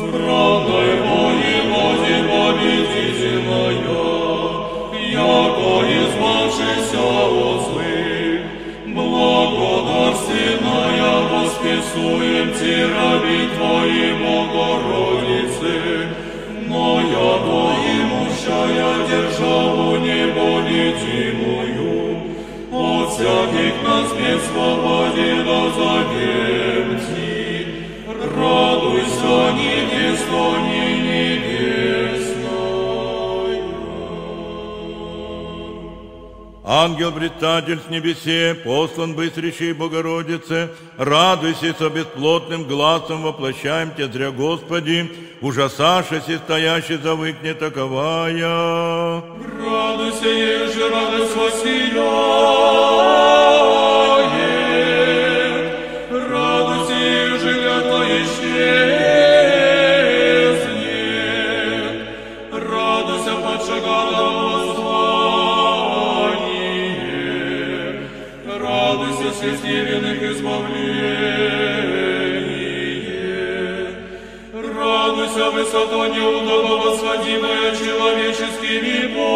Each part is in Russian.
Правдой воеводе победительная, яко избавшийся от злых, благодарственная восписуем Ти раби Твои, Богородицы, но яко имущая державу неболетимую, от всяких нас бед свободе да завем Ти. Радуйся, невеста, не небесная. Ангел-предстатель с небесе, послан быстрейшей Богородице, радуйся со бесплотным глазом, воплощаем Тебя, зря Господи, ужасашися, стоящий завыкне таковая. Радуйся, еже радость воссияет, радуйся, еже лято исчезнет, радуйся, подшагала воззвание, радуйся, средь невинных избавление, радуйся, высота неудобно восходимая человеческими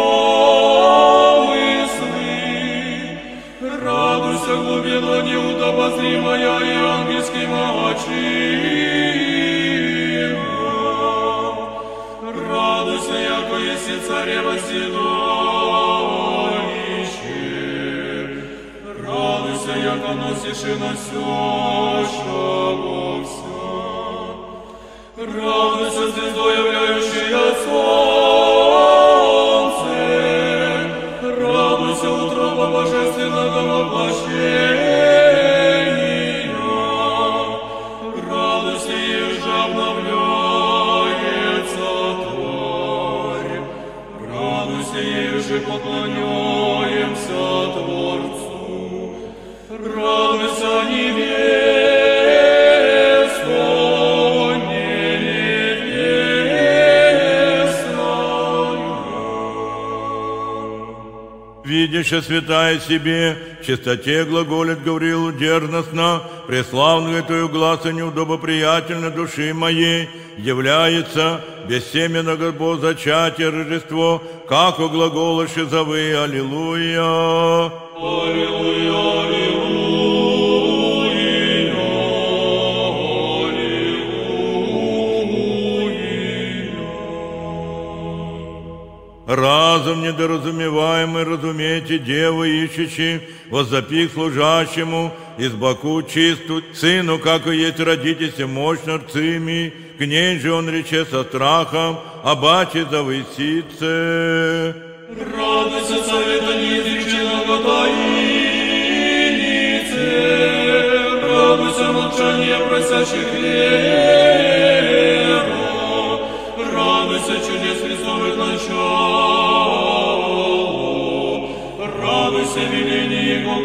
помыслы, радуйся, глубина неудобозримая и ангельским очима, радуйся, яко еси царева седалище, радуйся, яко носишь и носящего вся, радуйся, звездой являющая солнце, радуйся, утроба божественного воплощения, радуйся, еже обновляется Тварь, радуйся, еже поклоняемся Творцу, радуйся, невеста, Видяща святая себе, в чистоте глаголит Гавриил дерзностно, преславную Твою глаза неудобоприятельно души моей, является бессеменного Бозачатия Рождество, как у глагола шизовы, аллилуйя. Аллилуйя, разум недоразумеваемый, разумейте, девы ищущие, возопих служащему, из боку чисту, сыну, как и есть, родитесь мощно рцими, к ней же он рече со страхом, а баче завысится. радуйся, совета неизреченного таинице, радуйся, молчание просящих веру, радуйся, чудес Христовых началу, радуйся, веление Его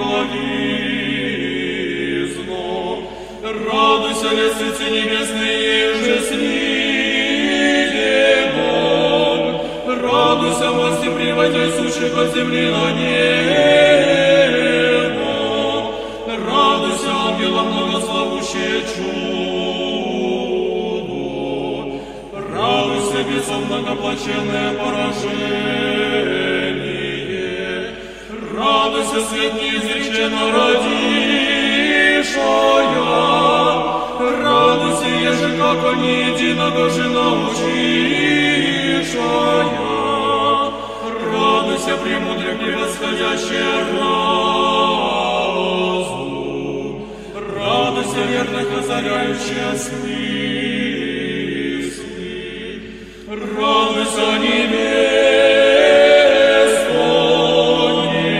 благизну, радуйся, лестницы небесные, же снидемом, радуйся, власти превознесущих от земли на небо, радуйся, ангелам многословущие чудо, радуйся, бесом многоплаченное поражение, радуйся, свет неизреченно родившая, радуйся, еже, как они единого же научившая, радуйся, премудрых превосходящая разум, радуйся, верных озаряющая смыслы, радуйся, невеста, не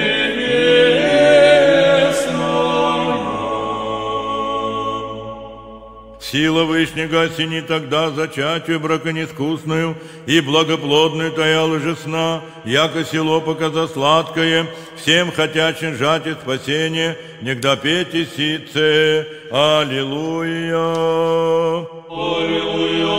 небесная. Сила Вышнего осени тогда зачатию браконискусную и благоплодную таяла же сна, яко село показа сладкое, всем хотящим жать и спасение, негда пейте сице. Аллилуйя. Аллилуйя,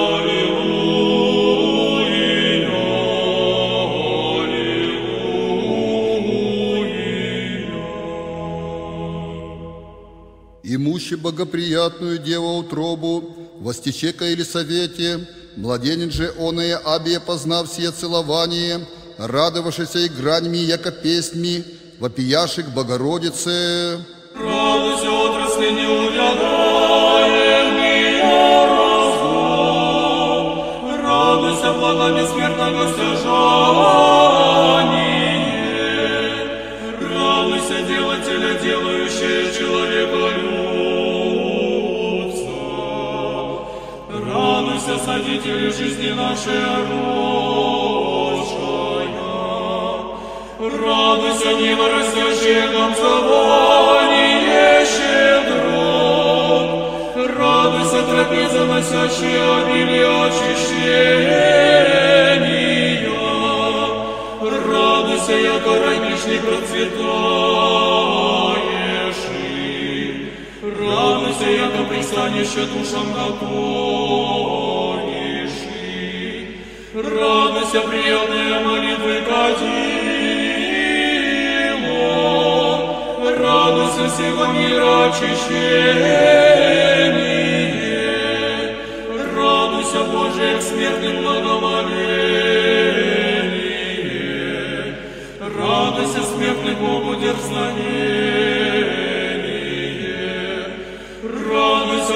Имущий богоприятную деву утробу, Востечека или совете, младенец же оное абия познав сие целование, радовавшийся и граньми, яко песньми, вопияши к Богородице. Радуйся, отрасли, не увядаем меня разлом. Радуйся, плода бессмертного стяжания. Радуйся, делателя, делающее человека людца. Радуйся, садители жизни нашей оружия. Радуйся, нива, растящая нам завание щедрот. Радуйся, трапеза, носящая обилие очищения. Радуйся, яко райничник процветаешь. Радуйся, яко пристанище душам готовишь. Радуйся, приятные молитвы кадило. Радуйся, всего мира очищение. Радуйся, Божие, к смертным благоволение. Радуйся, смертный Богу дерзновение. Радуйся,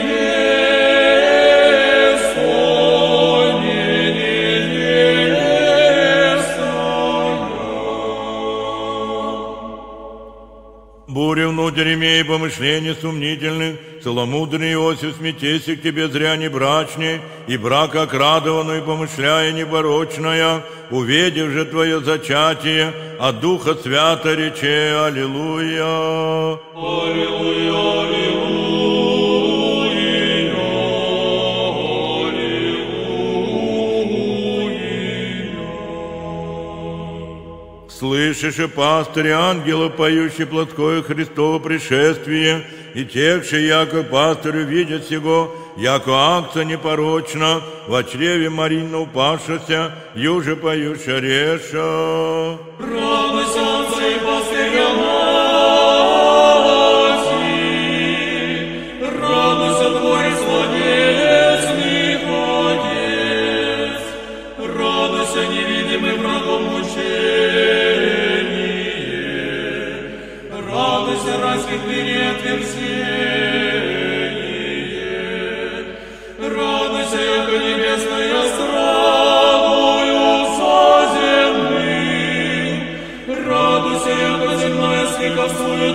Буря внутрь имея помышлений сумнительных, целомудренный Иосиф, смятейся к тебе зря не брачней, и брака окрадованную помышляя непорочная, увидев же твое зачатие, от Духа Свято рече Аллилуйя. Аллилуйя, Слышишь, и пастырь ангелов, поющий плотское Христово пришествие, и техши, яко пастырю видят сего, яко акция непорочна, во чреве Марина упавшася, юже поюща реша. радуйся, отца и пастыря мати, радуйся, твой словесный Отец, радуйся, невидимый врагом мучение, радуйся, распят в мире отверзение, радуйся, яко небесная страдую соземным, радуйся, яко земная свековствует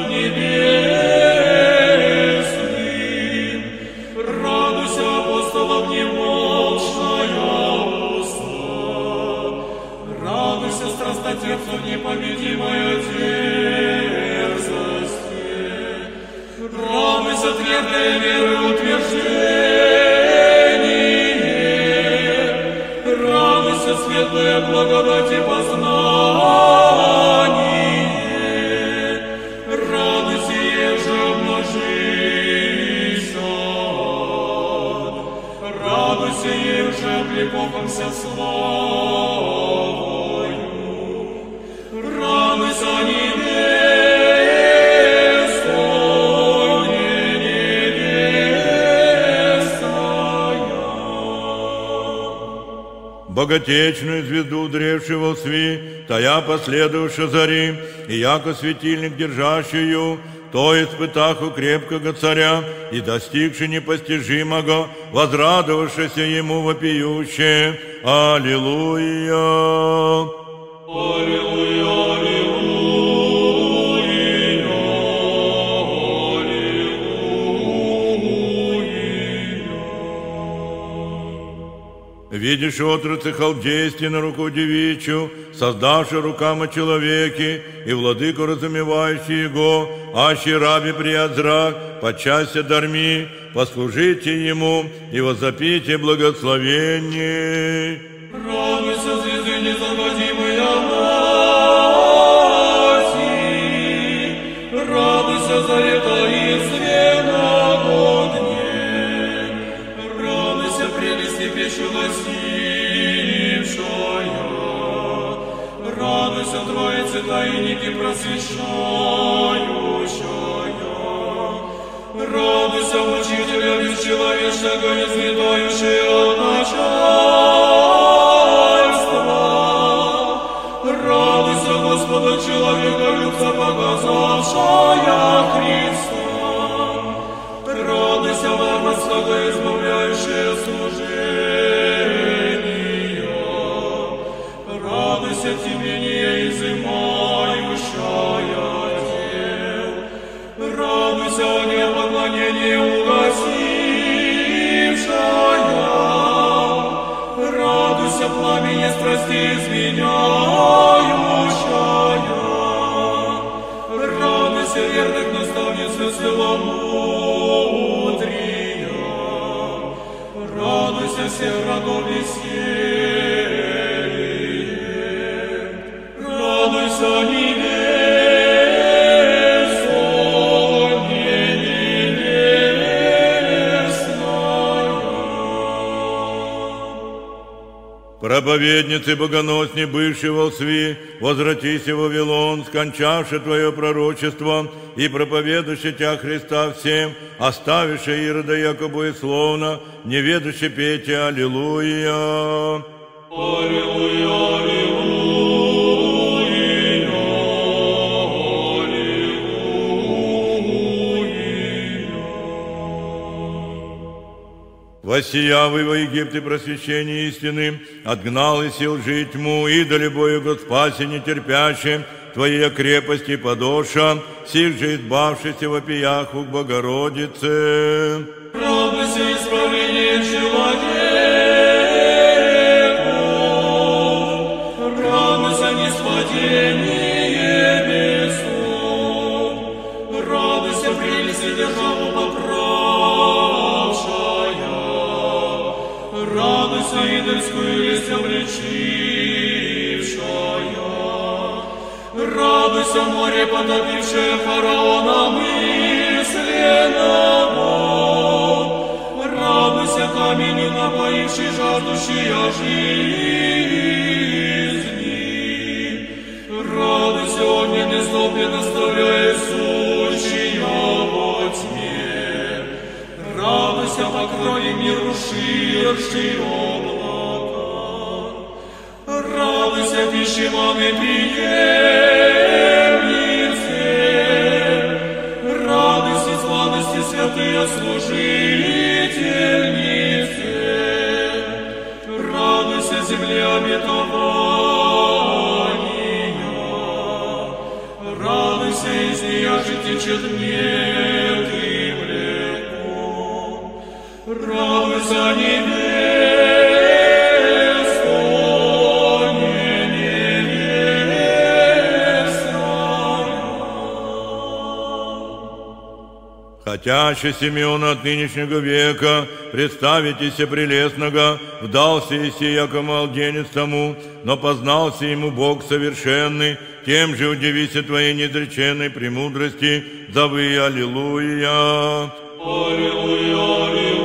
небесным, радуйся, апостолов немолчная уста, радуйся, страстотерпцев непобедимая дерзости, радуйся, твердая веры утверждение, радуйся, светлая благодать и познание, радуйся, еже обнажися, радуйся, еже облекохомся славою, радуйся, Богатечную звезду, древшую во сви, тая последовавшая зари, и яко светильник, держащую, то испытаху крепкого царя, и достигши непостижимого, возрадовавшися ему вопиюще. Аллилуйя! Аллилуйя! Видишь отрацы халдействия на руку девичью, создавши рукам человеке, и владыку разумевающий его, аще раби прият зрак, подчастья дарми, послужите ему и возопите благословение. Радуйся, звезды незаводимая мати, радуйся, зарека извеноводне, радуйся, прелести пищу носившая, радуйся, Троицы таиники просвещающая, Радуйся, Учителя бесчеловечного, изведающий от начальства. Радуйся, Господа, человека любца, показавшая Христа. Радуйся, варварского, избавляющее служение. Радуйся, темнение, изымающая дел. Радуйся, огня поклонения угасившая. Радуйся, пламени страсти изменяющая. Радуйся, верных наставниц целомудрия. Радуйся, всех родов веселье. Радуйся, Проповедницы богоносни, бывшей во лсви, возвратися в Вавилон, скончавши Твое пророчество и проповедующий Тя Христа всем, оставивши Ирода якобы и словно, не ведущий петь Аллилуйя. Аллилуйя, Воссиявый во Египте просвещение истины, отгнал и сил жить тьму, идоли Бою Господь нетерпящим, Твоей крепости подоша, сих же избавшийся вопиях к Богородице. Радуйся, исправление человеку, радуйся, ниспадение бесов, радуйся, прелести державу поправшая, радуйся, идольскую лесть обличившая, радуйся, море, потопившее фараона мысленного, радуйся, камень, напоивший жаждущие жизни, радуйся, огненный столб, не наставляя сущие во тьме, радуйся, покрой мир, уширший облака, радуйся, пищи мамы приемницы, радуйся, сладости святые служительницы, радуйся, земле обетования, радуйся, из нее же течет мед и млеко, радуйся, Хотяще Симеона от нынешнего века, представитеся прелестного, вдался еси яко младенец тому, но познался ему Бог совершенный, тем же удивися Твоей неизреченной премудрости, зови Аллилуйя. Аллилуйя,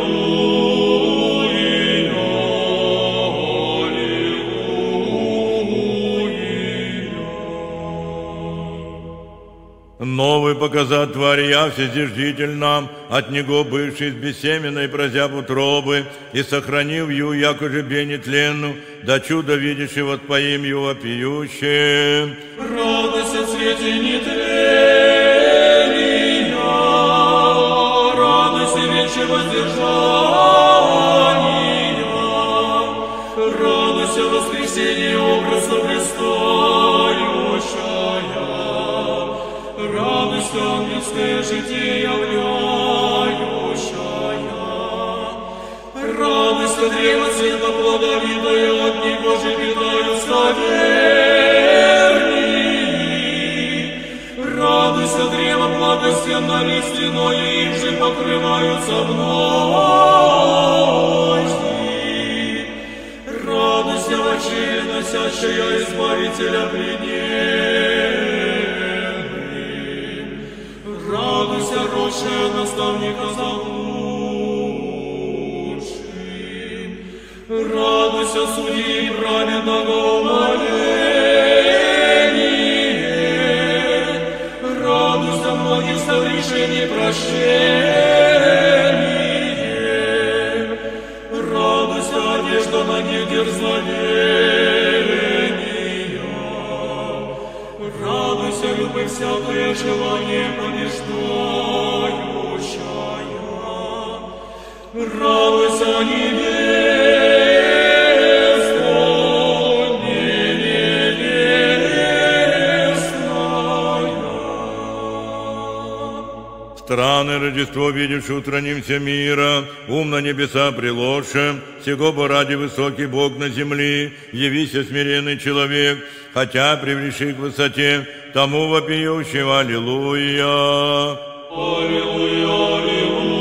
Новый показать творя вседержитель нам, от него бывший с бессеменной прозяб утробы, и сохранив ю, яко жебе нетленну, да чудо видящий воспоим ю вопиющим. Радуйся, цвете нетления, радуйся, вече воздержания, радуйся, воскресение образа блистающая, радуйся, ангельское житие являющая, радуйся, древо цвета плодовитое, от него же питаются верные, радуйся, древо благостенно лиственное, им же покрываются гнозди, радуйся, вочеря носящая избавителя плененных, радуйся, росшая наставника заблудших, радуйся, судьи праведного умоления, радуйся, многих согрешений прощения, любовь всякое желание побеждающая. Радуйся, невеста, невестная. Страны Рождество видишь, утронимся мира, ум на небеса приложим, сего бы ради высокий Бог на земли, явися смиренный человек, хотя превреши к высоте, тому вопиющего, аллилуйя. Аллилуйя, аллилуйя,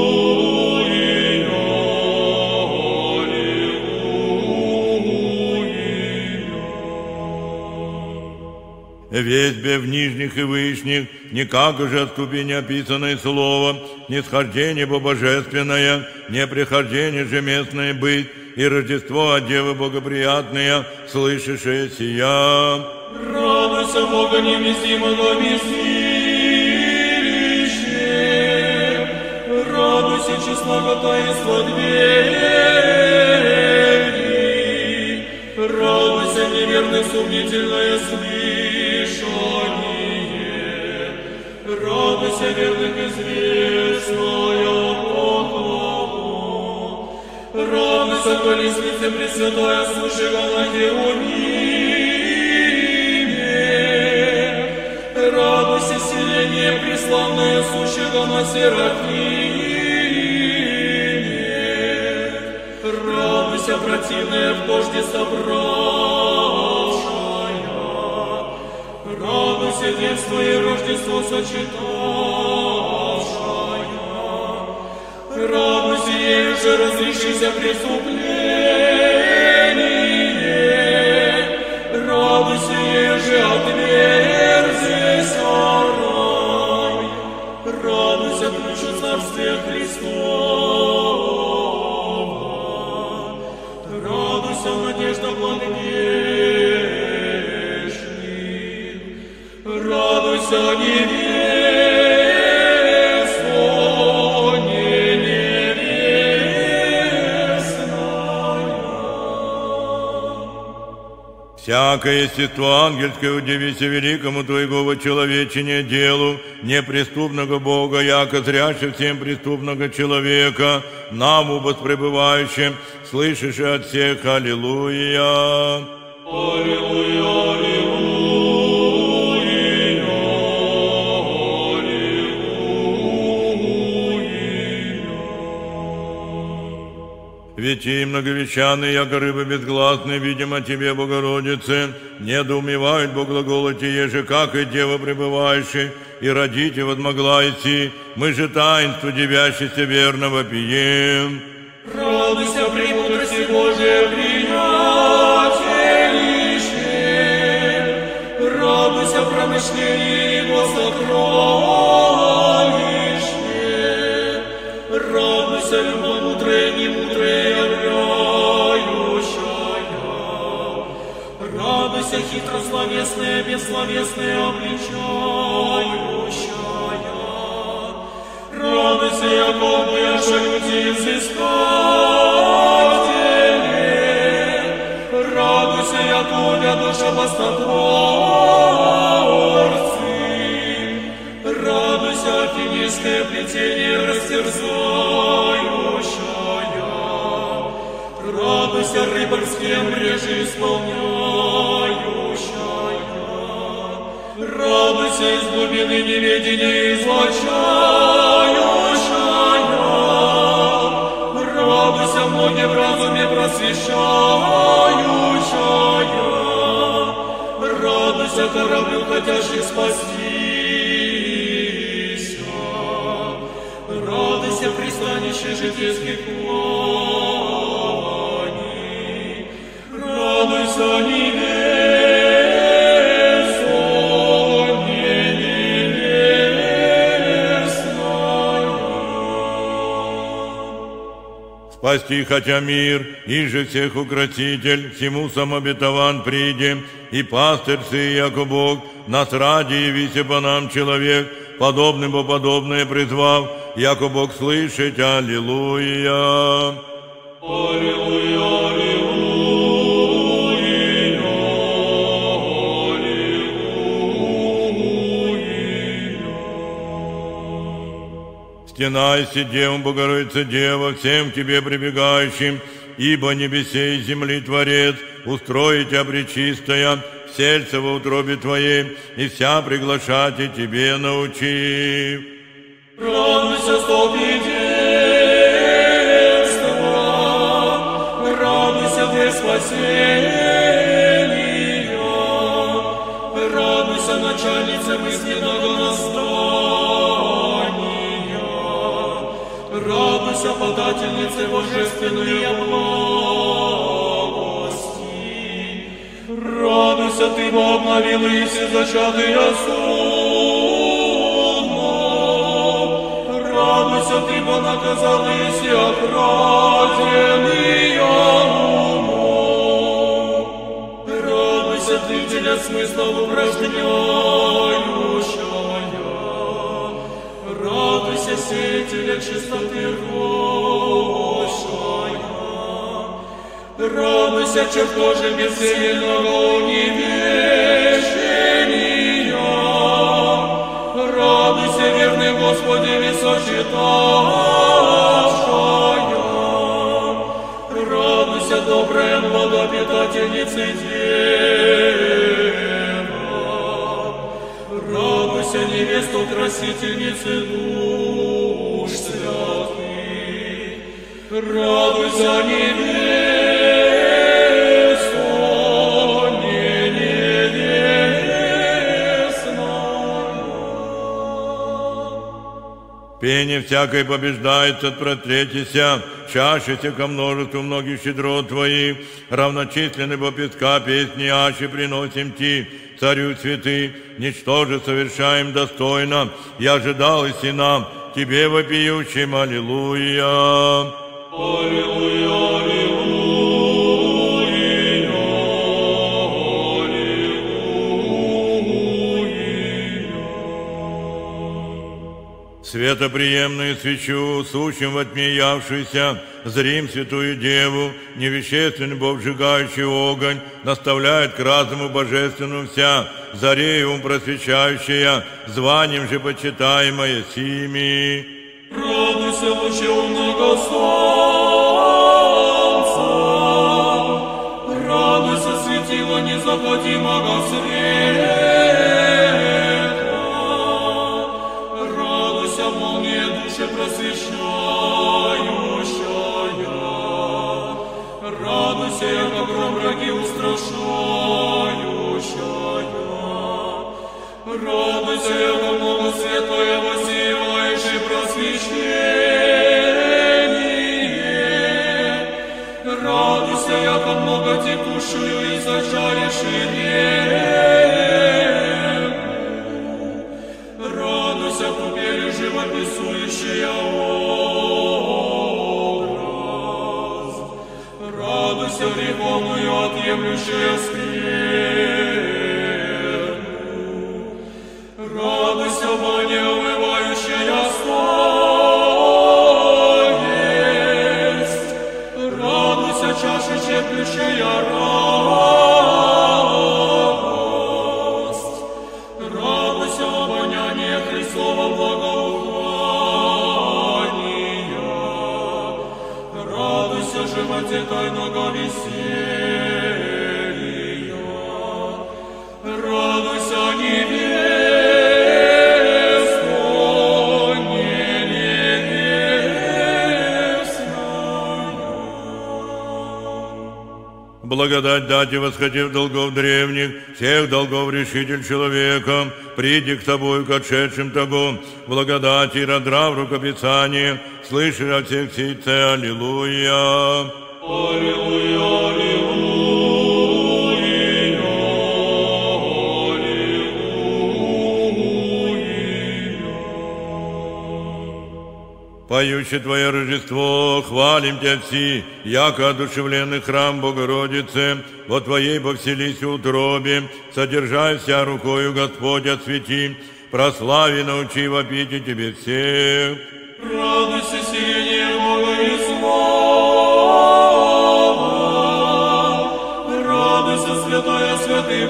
аллилуйя. Весь бе в нижних и вышних, никак уже от ступени описанное слово, нисхождение божественное, неприхождение же местное быть, и Рождество от Девы богоприятное, слышишь сия. Радуйся, Бога невместимого вместилище, радуйся, честного таинства двери, радуйся, неверный сомнительное слышание, радуйся, верных известная потока, радуйся, колесница пресвятая, слушай, на радуйся, селение преславное, сущего на Серафиме. Радуйся, противная в дожде собравшая. Радуйся, детство и Рождество сочетавшая. Радуйся, ею же разрешися преступление. Радуйся, ею же отверзись рай. Радуйся, ключу царствия Христова. Радуйся, надежда благоденежных. Радуйся, невеста, Всякое естество ангельское удивися великому Твоего человечения делу, неприступного Бога, яко зряще всем преступного человека, нам убоспребывающим, слышишь от всех, аллилуйя. Аллилуйя, аллилуйя, Ведь и многовещанные, яко рыбы безгласные, видимо Тебе, Богородице, недоумевают по глаголу Тие же, как и Дева пребывающей, и родите возмогла идти, мы же таинство девящееся верного пием. радуйся, премудрости Божия, приятелище, радуйся, промышлении Его сокровище, радуйся, любовь мудрая, немудрая, являющая, радуйся, хитрословесная, бессловесная, обличающая, радуйся, яко яша люди изыскатели, радуйся, яко душа бастотворцы, радуйся, финийское плетение растерзающая, радуйся, рыбарские мрежи исполняющая, радуйся, из глубины неведения излучающая, радуйся, многие в разуме просвещающая, радуйся, кораблю, хотящих спастись, радуйся, пристанище житейских плаваний, радуйся, невеста, Спасти хотя мир, и же всех укротитель, всему самобетован придем, и пастырь сей, яко Бог, нас ради явися по нам человек, подобным по подобное призвав, яко Бог слышать, аллилуйя. Аллилуйя, аллилуйя, аллилуйя. Стенайся, Дева Богородица Дева, всем к Тебе прибегающим, ибо небесей и земли Творец, устроить Тебя пречистая, сельца во утробе Твоей, и вся приглашать и Тебе научи. Радуйся, столпи детства, радуйся, дверь спасения, радуйся, начальница мысленного настроения, радуйся, подательница божественной благости, радуйся, ты бы обновилась и зачатая радуйся, ты бы наказалась и окраденная умом. Радуйся, ты деля смысла упражняющая. Радуйся, сеятеля чистоты рощая. Радуйся, чертоже бессильного унивещения. Радуйся, верный Господи, высочитавшая. Радуйся, добрая владопитательница Дева. Радуйся, невеста красительницы душ святых. Радуйся, невеста. Пение всякое побеждается, отпротретися, чашися ко множеству многих щедрот Твоих, равночисленны по песка песни ащи приносим Ти, Царю святый, ничтоже совершаем достойно, и ожидал и нам, Тебе вопиющим, аллилуйя. Аллилуйя, аллилуйя. Светоприемную свечу, сущим во тьме явшуюся, зрим святую Деву, невещественный Бог, сжигающий огонь, наставляет к разуму божественному вся, зарею просвещающая, званием же почитаемая сими. Радуйся, луче умного солнца, радуйся, светило незаплатимого света. Просвещающая, радуйся, яко гром враги устрашающая, радуйся, яко много светлое воссеивающее просвещение, радуйся, яко много текущую и зачарившую реку, радуйся, купелью живописующая радуйся, греховную отъемлющая скверну, радуйся, бане умывающая совесть, радуйся, чаша черпающая радость, радуйся, обоняние Христова благоухания, радуйся, животе тайного веселья, радуйся, невеста, невестная. Благодать дать и восходив долгов древних, всех долгов решитель человека, приди к Тобою, к отшедшим того, благодати и родра в рукописании, слышишь от всех сийце, аллилуйя. Аллилуйя, аллилуйя, аллилуйя. Поющее Твое Рождество, хвалим Тебя все, яко одушевленный храм Богородицы, во Твоей повселись утробе, содержайся рукою Господь освети, прослави, научи вопить и Тебе всех. Радуйся, сияние Бога и слава, радуйся, святая святых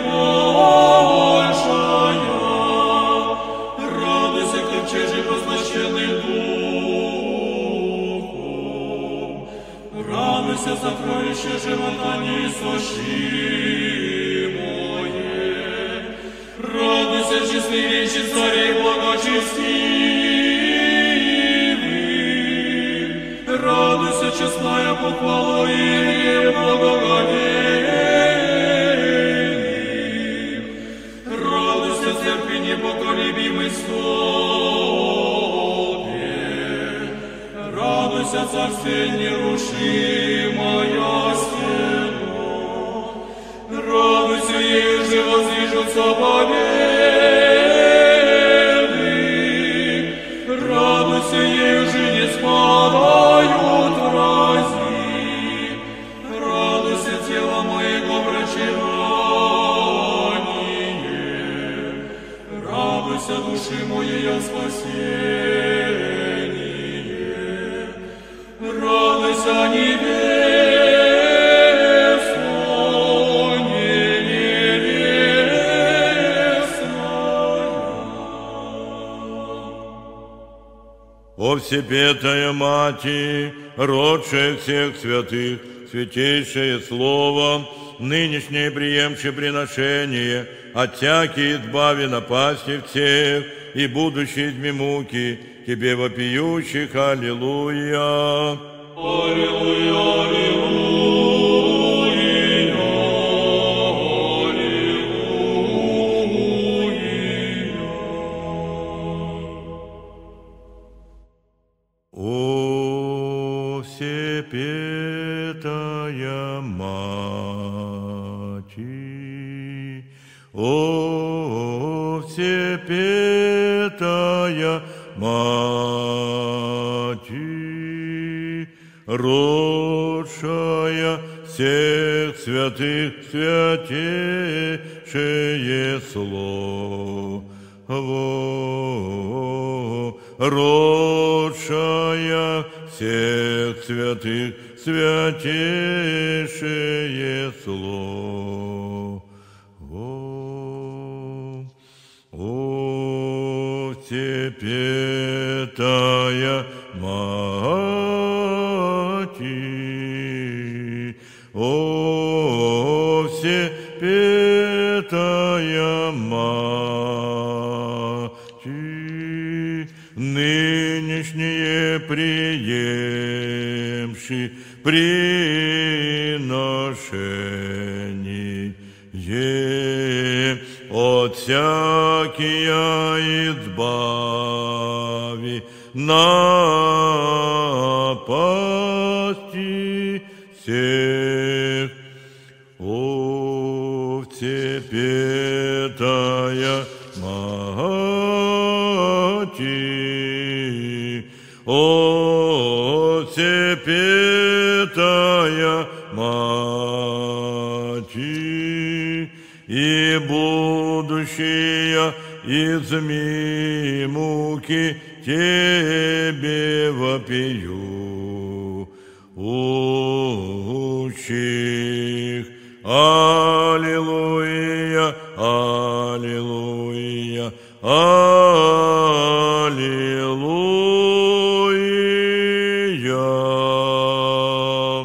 большая, радуйся, крепче же позначенный дух. Радуйся, счастливейший царей благочестивый, радуйся, честная похвала и благоговейный, радуйся, церкви непоколебимый столбе, радуйся, царствие нерушимая стена, радуйся, еже воздвижутся победы, радуйся, еже не спадают врази, радуйся, тело моего врачевание, радуйся, души моей спасение, радуйся, О всепетая Мати, родшая всех святых, святейшее Слово, нынешнее приемшее приношение, от всякие избави напасти всех, и будущие изми муки, Тебе вопиющих, аллилуйя. Аллилуйя, аллилуйя. О всепетая Мати, о всепетая Мати, родшая всех святых, святейшее Слово, родшая всех святых, святейшее Слово. О всепетая Мати, о всепетая Мати, нынешнее приемши приношение от всякия избави напасти всех. О всепетая Мати, о всепетая Мати, и будущее изми муки Тебе вопию, учих. Аллилуйя, аллилуйя, аллилуйя.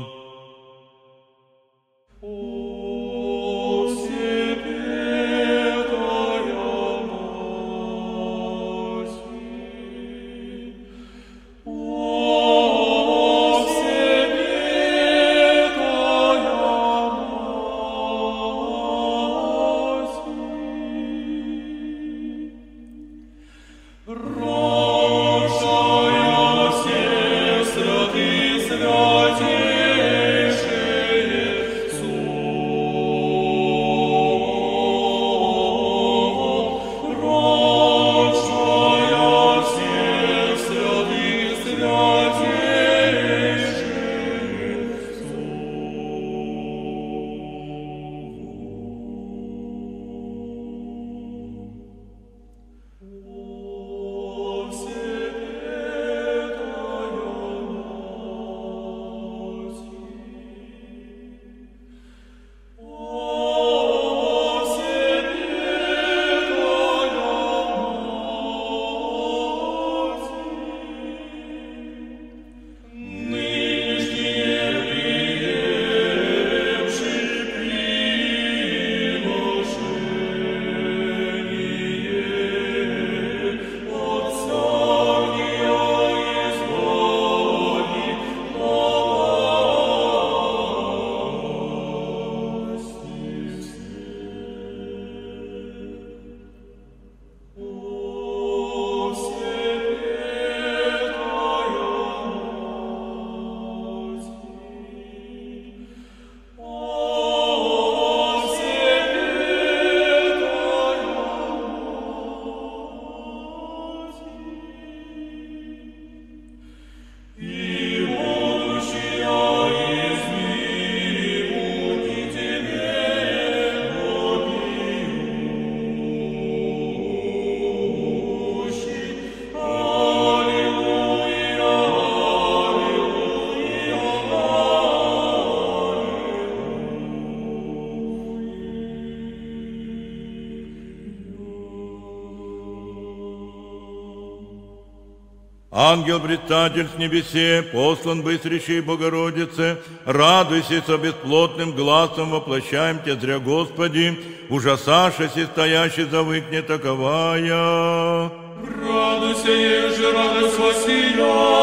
Ангел-предстатель с небесе, послан быстрейшей Богородице, радуйся со бесплотным глазом, воплощаем Тебя, зря Господи, ужасашися, стоящий завыкне таковая. Радуйся, еже радость воссияет,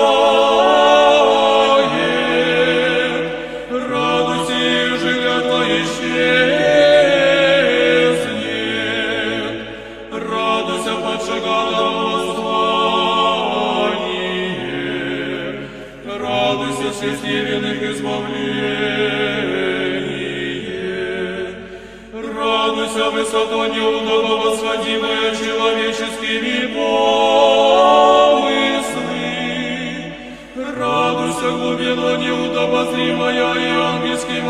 радуйся, еже клятва исчезнет, радуйся, подшагатом воззвание, радуйся, счастливенных избавление, радуйся, высота неудобно восходимая человеческими помыслы, радуйся, глубина неудобозримая и ангельским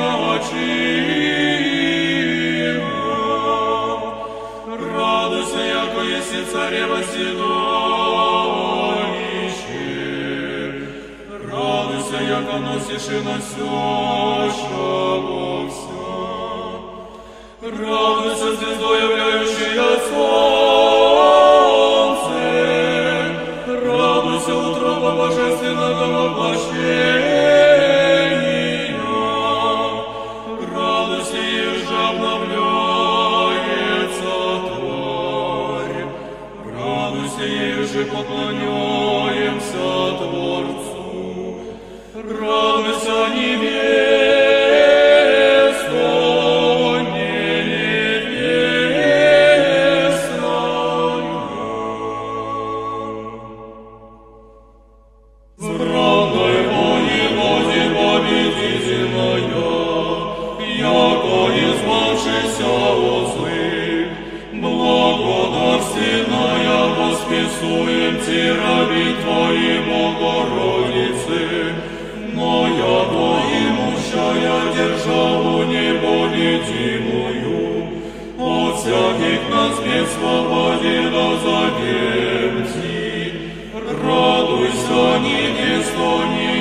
очима, радуйся, яко еси царева седалище, радуйся, яко носишь и носящего вся, радуйся, звездой являющая солнце, радуйся, утроба божественного воплощения, радуйся, еже обновляется тварь, радуйся, еже поклоняемся Творцу, радуйся, восписуем Ти, раби Твои, Богородицы, но я имущая державу неболетимую, от всяких нас бед свободила завем Ти. Радуйся, невесто,